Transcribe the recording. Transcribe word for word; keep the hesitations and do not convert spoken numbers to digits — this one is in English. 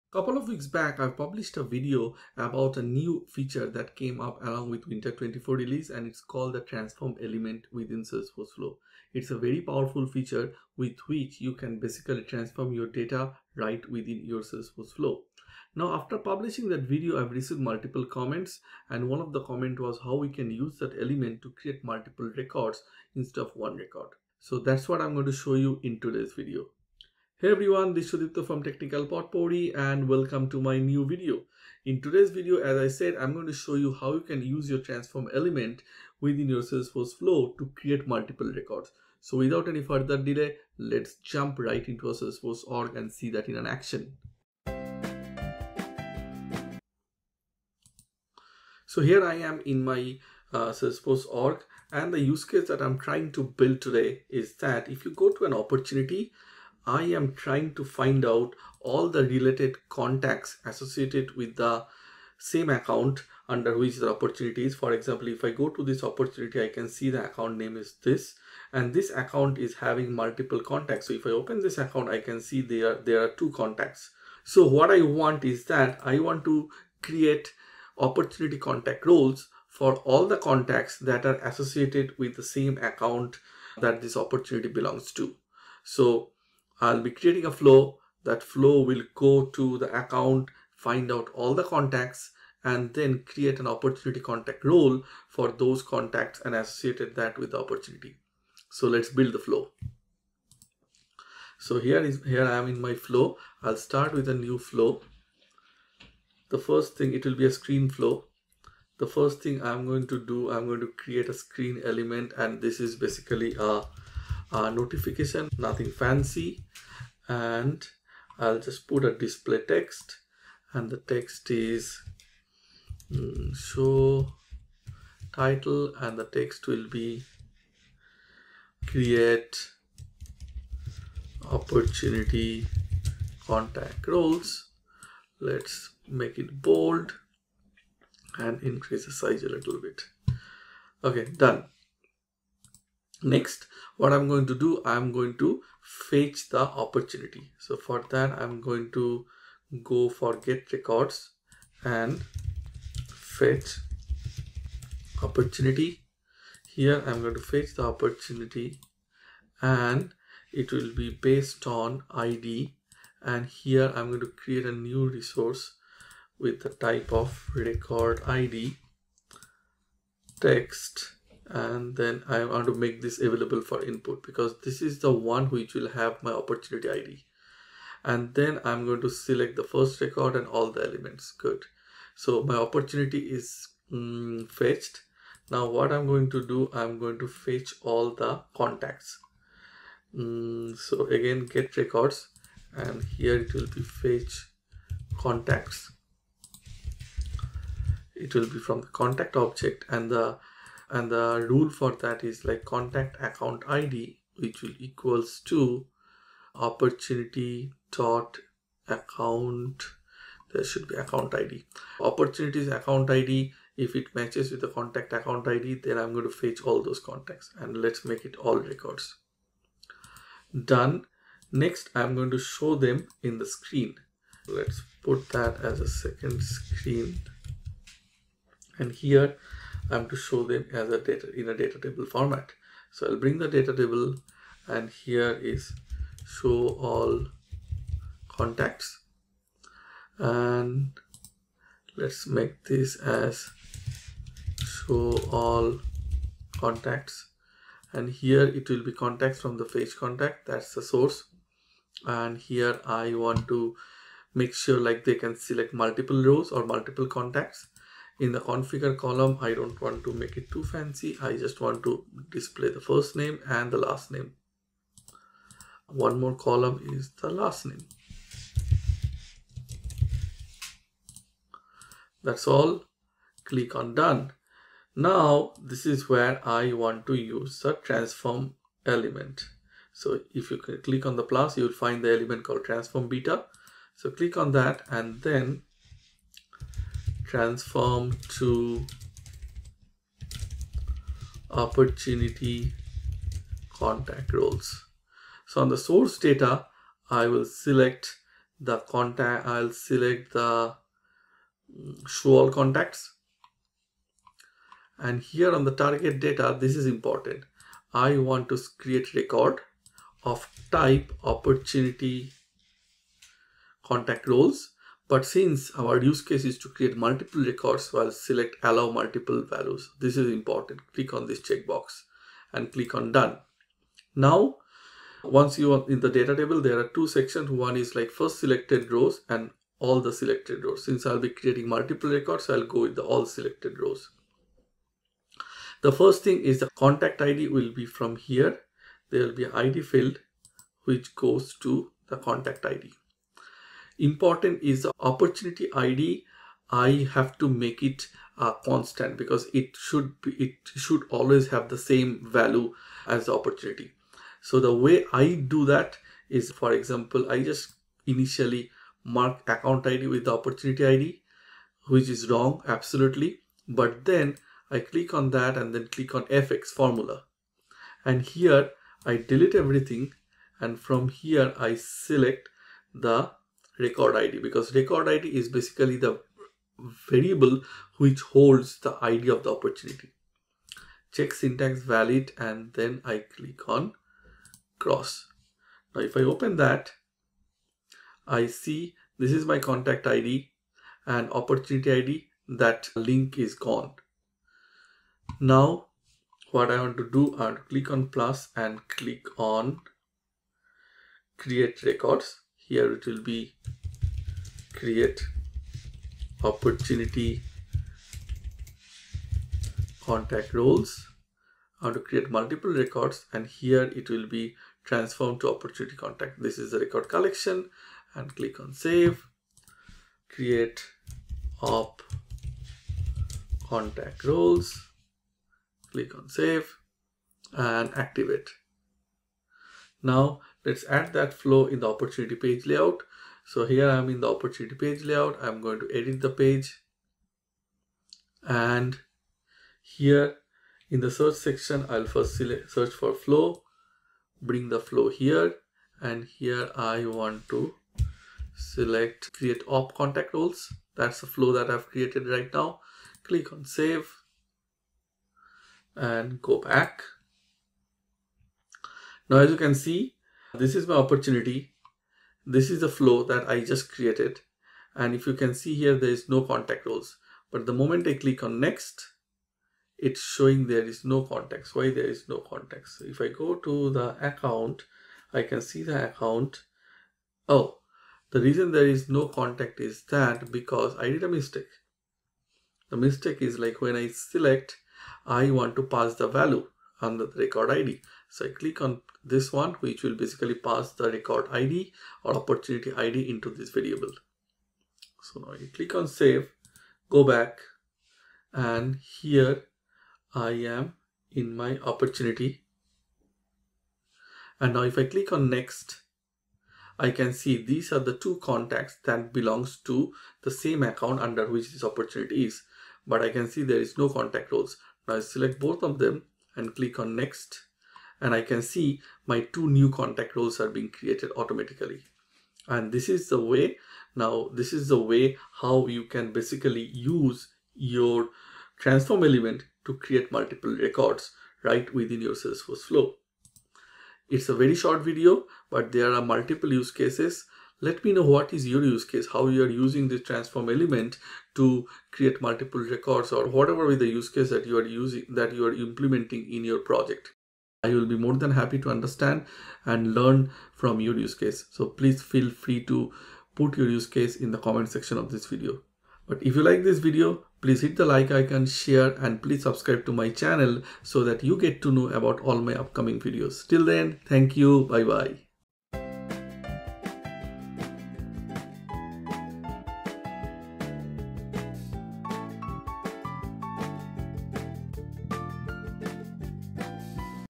Couple of weeks back, I published a video about a new feature that came up along with Winter twenty-four release, and it's called the transform element within Salesforce Flow. It's a very powerful feature with which you can basically transform your data right within your Salesforce Flow. Now, after publishing that video, I've received multiple comments, and one of the comment was how we can use that element to create multiple records instead of one record. So that's what I'm going to show you in today's video. Hey everyone, this is Sudipto from Technical Potpourri and welcome to my new video. In today's video, as I said, I'm going to show you how you can use your transform element within your Salesforce Flow to create multiple records. So without any further delay, let's jump right into our Salesforce org and see that in an action. So here I am in my uh, Salesforce org, and the use case that I'm trying to build today is that if you go to an opportunity, I am trying to find out all the related contacts associated with the same account under which the opportunity is. For example, if I go to this opportunity, I can see the account name is this, and this account is having multiple contacts. So if I open this account, I can see there, there are two contacts. So what I want is that I want to create opportunity contact roles for all the contacts that are associated with the same account that this opportunity belongs to. So I'll be creating a flow. That flow will go to the account, find out all the contacts, and then create an opportunity contact role for those contacts and associated that with the opportunity. So let's build the flow. So here is here I am in my flow. I'll start with a new flow. The first thing, it will be a screen flow. The first thing I'm going to do, I'm going to create a screen element, and this is basically a, a notification, nothing fancy. And I'll just put a display text, and the text is mm, show title, and the text will be create opportunity contact roles. Let's make it bold and increase the size a little bit. Okay, done. Next, what I'm going to do, I'm going to fetch the opportunity. So for that, I'm going to go for get records and fetch opportunity. Here I'm going to fetch the opportunity, and it will be based on I D. And here I'm going to create a new resource with the type of record I D text. And then I want to make this available for input because this is the one which will have my opportunity I D. And then I'm going to select the first record and all the elements. Good. So my opportunity is um, fetched. Now what I'm going to do, I'm going to fetch all the contacts. Um, so again, get records, and here it will be fetch contacts. It will be from the contact object, and the And the rule for that is like contact account I D, which will equals to opportunity dot account. There should be account I D. Opportunities account I D. If it matches with the contact account I D, then I'm going to fetch all those contacts, and let's make it all records. Done. Next, I'm going to show them in the screen. Let's put that as a second screen, and here I'm to show them as a data in a data table format. So I'll bring the data table, and here is show all contacts, and let's make this as show all contacts, and here it will be contacts from the fetch contact, that's the source. And here I want to make sure like they can select multiple rows or multiple contacts. In the configure column, I don't want to make it too fancy. I just want to display the first name and the last name. One more column is the last name. That's all. Click on done. Now, this is where I want to use the transform element. So if you click on the plus, you will find the element called transform beta. So click on that, and then transform to opportunity contact roles. So on the source data, I will select the contact, I'll select the show all contacts. And here on the target data, this is important. I want to create record of type opportunity contact roles. But since our use case is to create multiple records, so I'll select allow multiple values. This is important. Click on this checkbox and click on done. Now, once you are in the data table, there are two sections. One is like first selected rows and all the selected rows. Since I'll be creating multiple records, I'll go with the all selected rows. The first thing is the contact I D will be from here. There will be an I D field which goes to the contact I D. Important is the opportunity I D. I have to make it uh, constant because it should be, it should always have the same value as the opportunity. So the way I do that is, for example, I just initially mark account I D with the opportunity I D, which is wrong, absolutely. But then I click on that and then click on F X formula. And here I delete everything. And from here I select the record I D, because record I D is basically the variable which holds the I D of the opportunity. Check syntax valid and then I click on cross. Now if I open that, I see this is my contact I D and opportunity I D. That link is gone. Now what I want to do, I want to click on plus and click on create records. Here it will be create opportunity contact roles. I want to create multiple records and here it will be transformed to opportunity contact. This is the record collection and click on save. Create op contact roles. Click on save and activate. Now let's add that flow in the opportunity page layout. So here I'm in the opportunity page layout. I'm going to edit the page. And here in the search section, I'll first select, search for flow, bring the flow here. And here I want to select create op contact roles. That's the flow that I've created right now. Click on save and go back. Now as you can see, this is my opportunity. This is the flow that I just created. And if you can see here, there is no contact roles. But the moment I click on next, it's showing there is no contacts. Why there is no contacts? So if I go to the account, I can see the account. Oh, the reason there is no contact is that because I did a mistake. The mistake is like when I select, I want to pass the value on the record I D. So I click on this one, which will basically pass the record I D or opportunity I D into this variable. So now you click on save, go back, and here I am in my opportunity. And now if I click on next, I can see these are the two contacts that belongs to the same account under which this opportunity is. But I can see there is no contact roles. Now I select both of them and click on next. And I can see my two new contact roles are being created automatically. And this is the way, now this is the way how you can basically use your transform element to create multiple records right within your Salesforce Flow. It's a very short video, but there are multiple use cases. Let me know what is your use case, how you are using this transform element to create multiple records or whatever with the use case that you are using, that you are implementing in your project. I will be more than happy to understand and learn from your use case. So please feel free to put your use case in the comment section of this video. But if you like this video, please hit the like icon, share, and please subscribe to my channel so that you get to know about all my upcoming videos. Till then, thank you. Bye bye.